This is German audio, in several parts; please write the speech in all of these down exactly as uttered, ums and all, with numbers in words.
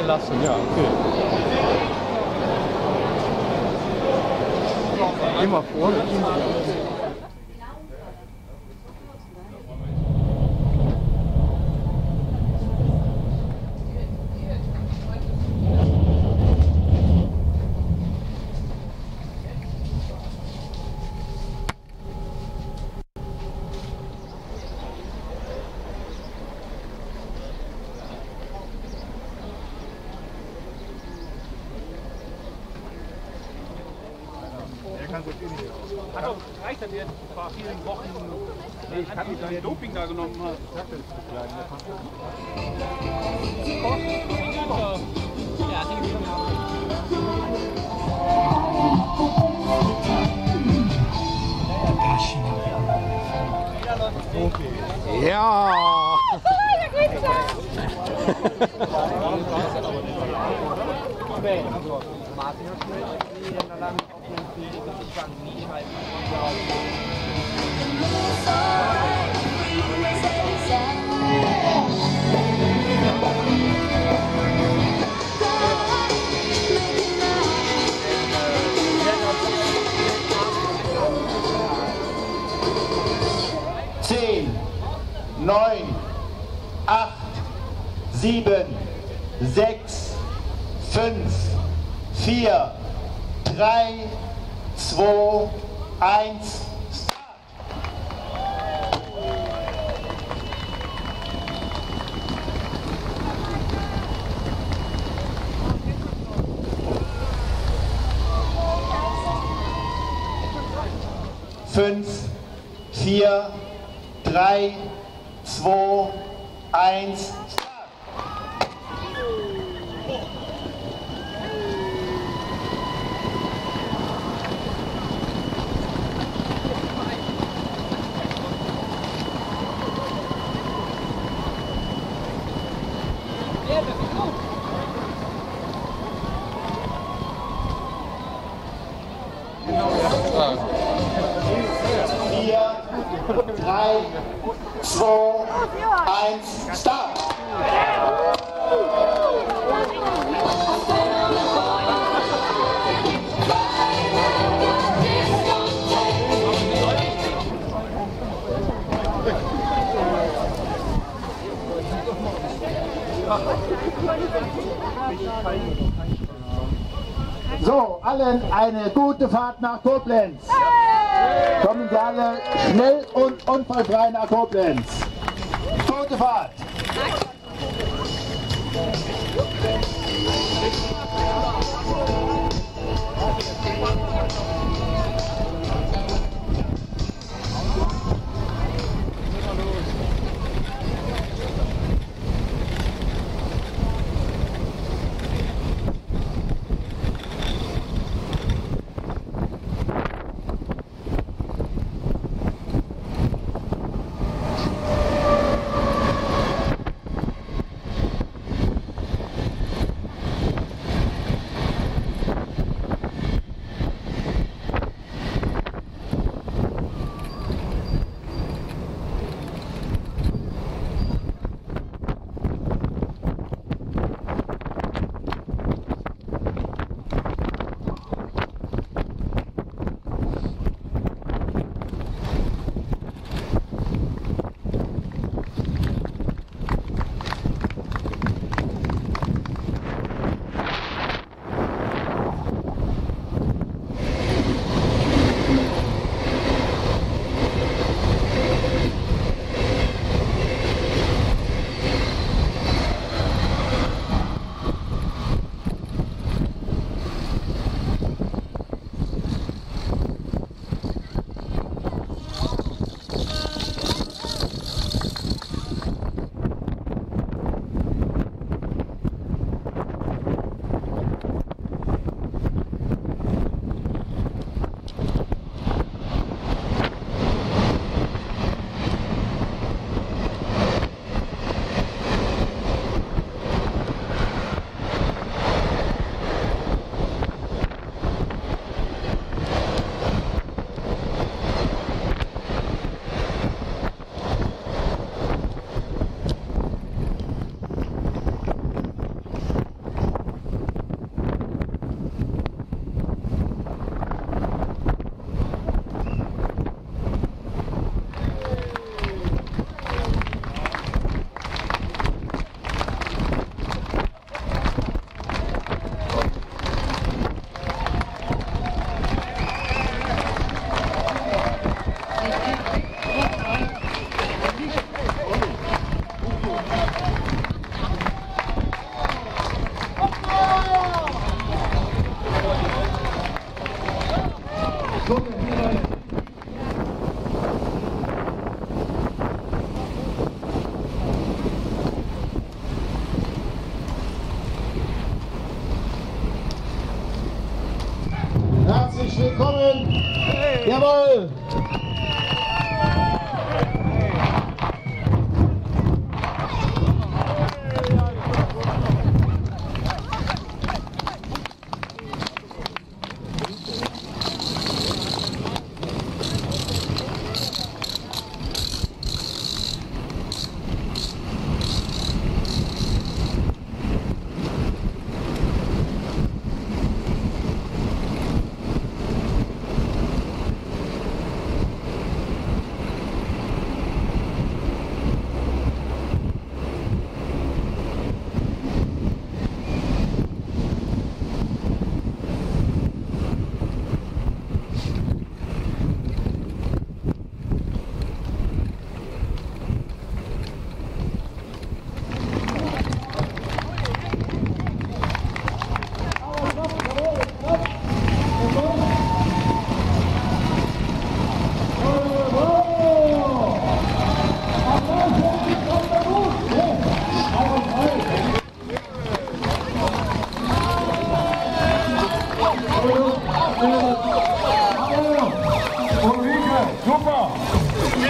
lassen, ja, okay. Immer vorne. Hat doch gereicht, dass ihr vor vielen Wochen nee, ich kann nicht dein Doping da genommen hast. Ja! Ja! Martin hat die Niederlande auf dem Spiel, die waren nie schreiben. Zehn, neun, acht, sieben, sechs, fünf, vier, drei, zwei, eins, Start! Fünf, vier, drei, zwei, eins, Start! Vier, drei, zwei, eins, Start! So, allen eine gute Fahrt nach Koblenz. Kommen Sie alle schnell und unfallfrei nach Koblenz. Gute Fahrt.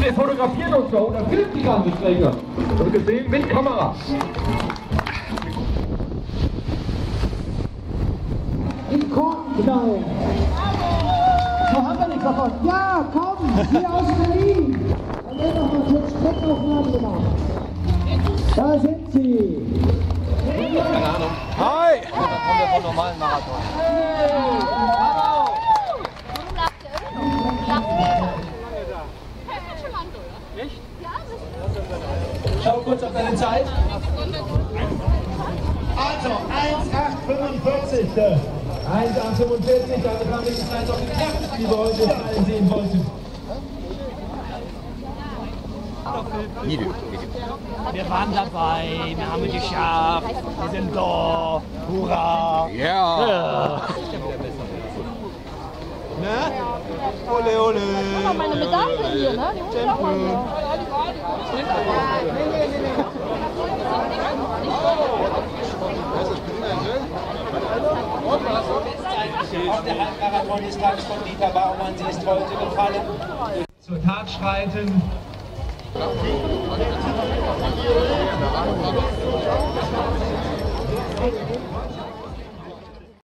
wir fotografieren uns noch oder filmen die ganze Strecke. Und gesehen mit Kamera. In Kornknall. So haben wir nichts davon. Ja, komm, hier aus Berlin. Dann wird noch mal kurz Streckenaufnahmen gemacht. Da sind sie. Keine Ahnung. Hi! Dann kommen wir vom normalen Marathon. Schau kurz auf deine Zeit. Also, eins acht fünfundvierzig. eins acht fünfundvierzig, damit haben wir die Zeit auf den Kräften, die wir heute alle sehen wollten. Wir waren dabei, wir haben es geschafft. Wir sind da. Hurra. Ja! Ole, ole. Guck mal, meine Medaille hier, ne? Die muss ich auch mal hier. Auf der Halbmarathon-Distanz von Dieter Baumann, sie ist heute gefallen. Zur Tat schreiten. Ja.